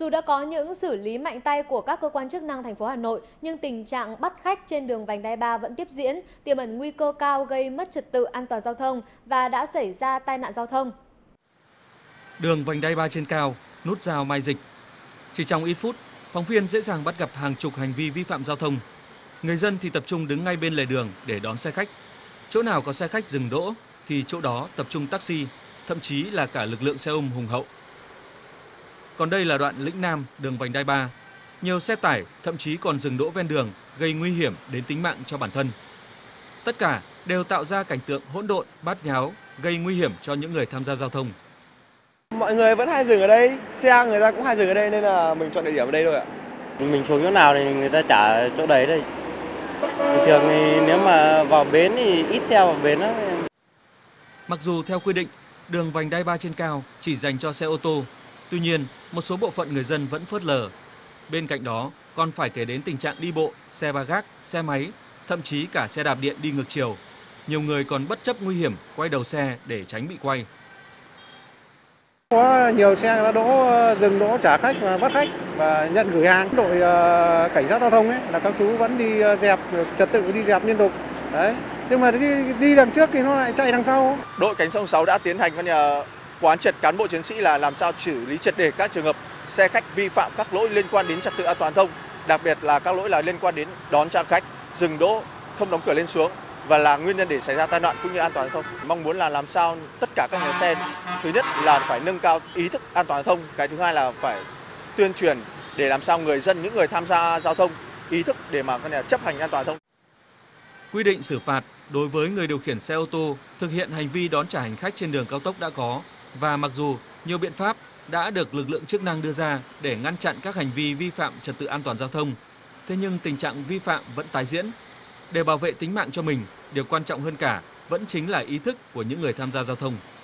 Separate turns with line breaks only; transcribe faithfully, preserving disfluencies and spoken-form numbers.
Dù đã có những xử lý mạnh tay của các cơ quan chức năng thành phố Hà Nội, nhưng tình trạng bắt khách trên đường vành đai ba vẫn tiếp diễn, tiềm ẩn nguy cơ cao gây mất trật tự an toàn giao thông và đã xảy ra tai nạn giao thông.
Đường vành đai ba trên cao, nút giao Mai Dịch. Chỉ trong ít phút, phóng viên dễ dàng bắt gặp hàng chục hành vi vi phạm giao thông. Người dân thì tập trung đứng ngay bên lề đường để đón xe khách. Chỗ nào có xe khách dừng đỗ thì chỗ đó tập trung taxi, thậm chí là cả lực lượng xe ôm hùng hậu. Còn đây là đoạn Lĩnh Nam, đường vành đai ba. Nhiều xe tải thậm chí còn dừng đỗ ven đường, gây nguy hiểm đến tính mạng cho bản thân. Tất cả đều tạo ra cảnh tượng hỗn độn, bát nháo, gây nguy hiểm cho những người tham gia giao thông.
Mọi người vẫn hay dừng ở đây, xe người ta cũng hay dừng ở đây nên là mình chọn địa điểm ở đây thôi ạ.
Mình xuống chỗ nào thì người ta trả chỗ đấy đây. Bình thường thì nếu mà vào bến thì ít xe vào bến đó.
Mặc dù theo quy định, đường vành đai ba trên cao chỉ dành cho xe ô tô, tuy nhiên một số bộ phận người dân vẫn phớt lờ. Bên cạnh đó còn phải kể đến tình trạng đi bộ, xe ba gác, xe máy, thậm chí cả xe đạp điện đi ngược chiều. Nhiều người còn bất chấp nguy hiểm quay đầu xe để tránh bị quay.
Có nhiều xe người ta đỗ dừng đỗ trả khách và bắt khách và nhận gửi hàng. Đội uh, cảnh sát giao thông ấy là các chú vẫn đi dẹp trật tự, đi dẹp liên tục. Đấy. Nhưng mà đi, đi đằng trước thì nó lại chạy đằng sau.
Đội cảnh sát sáu đã tiến hành con nhà quán triệt cán bộ chiến sĩ là làm sao xử lý triệt để các trường hợp xe khách vi phạm các lỗi liên quan đến trật tự an toàn giao thông, đặc biệt là các lỗi là liên quan đến đón trả khách, dừng đỗ, không đóng cửa lên xuống và là nguyên nhân để xảy ra tai nạn cũng như an toàn giao thông. Mong muốn là làm sao tất cả các nhà xe, thứ nhất là phải nâng cao ý thức an toàn giao thông, cái thứ hai là phải tuyên truyền để làm sao người dân, những người tham gia giao thông ý thức để mà con nhà chấp hành an toàn giao thông.
Quy định xử phạt đối với người điều khiển xe ô tô thực hiện hành vi đón trả hành khách trên đường cao tốc đã có, và mặc dù nhiều biện pháp đã được lực lượng chức năng đưa ra để ngăn chặn các hành vi vi phạm trật tự an toàn giao thông, thế nhưng tình trạng vi phạm vẫn tái diễn. Để bảo vệ tính mạng cho mình, điều quan trọng hơn cả vẫn chính là ý thức của những người tham gia giao thông.